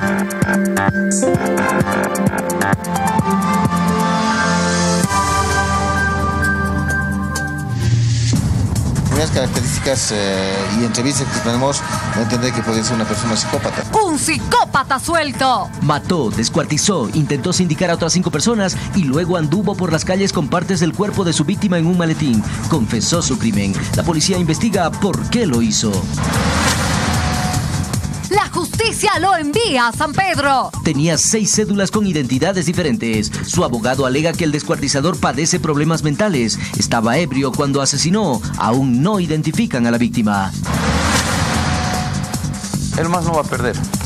Las características y entrevistas que tenemos, no entender que podría ser una persona psicópata. ¡Un psicópata suelto! Mató, descuartizó, intentó sindicar a otras 5 personas y luego anduvo por las calles con partes del cuerpo de su víctima en un maletín. Confesó su crimen. La policía investiga por qué lo hizo. ¡La justicia lo envía a San Pedro! Tenía 6 cédulas con identidades diferentes. Su abogado alega que el descuartizador padece problemas mentales. Estaba ebrio cuando asesinó. Aún no identifican a la víctima. Él más no va a perder.